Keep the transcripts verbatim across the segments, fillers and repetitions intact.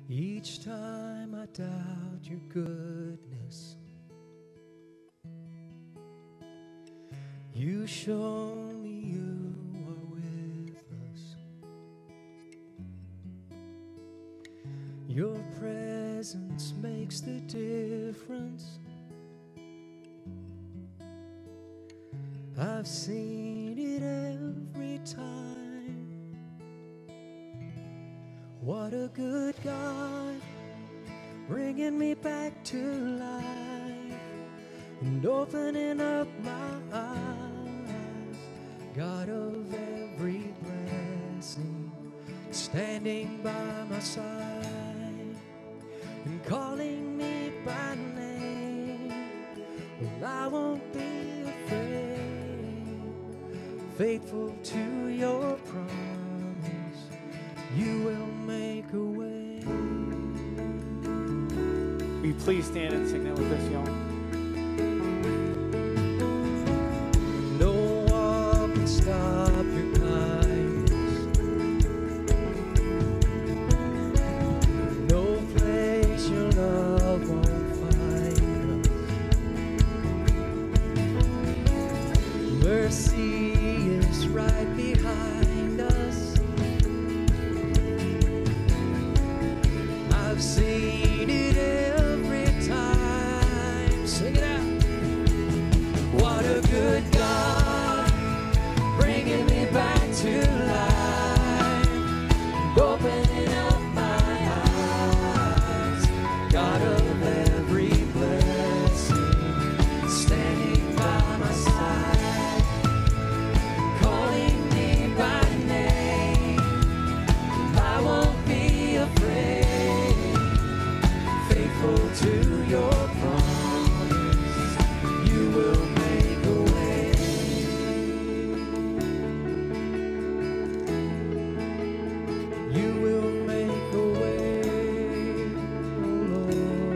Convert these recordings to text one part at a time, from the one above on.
Each time I doubt your goodness, you show me you are with us. Your presence makes the difference. I've seen it every time. What a good God, bringing me back to life and opening up my eyes. God of every blessing, standing by my side and calling me by name. Well, I won't be afraid, faithful to your promise. You will make a way. Will you please stand and sing that with us, y'all? No one can stop your kindness. No place your love won't find us. Mercy is right behind us. I've seen it every time. Sing it out. What a good God, bringing me back to life, opening up my eyes. God of every blessing, standing by my side, calling me by name. I won't be afraid, to your promise, you will make a way. You will make a way, oh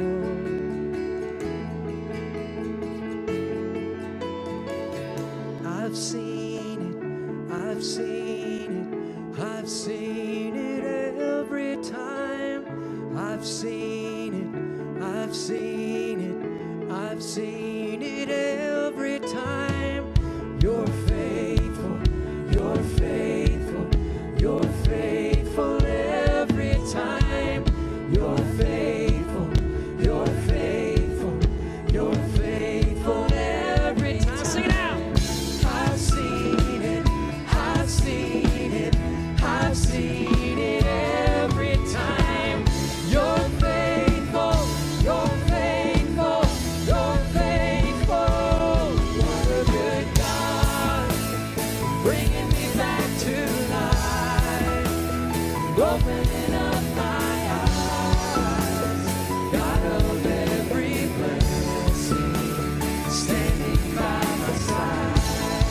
Lord. I've seen it, I've seen it, I've seen it every time. I've seen it, I've seen it, I've seen it every time. You're faithful, you're faithful, you're faithful every time. You're faithful, you're faithful, you're faithful every time. Sing it out. I've seen it, I've seen it, I've seen it every time. You're faithful, you're faithful, you're faithful. What a good God, bringing me back to life, opening up my eyes. God of every blessing, standing by my side,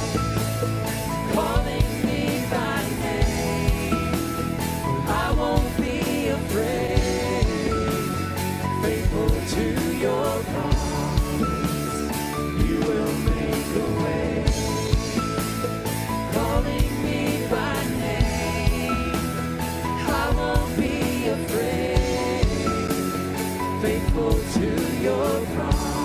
calling me by name. I won't be afraid, faithful to your promise, you will make a way, calling me by name. I won't be afraid, faithful to your promise.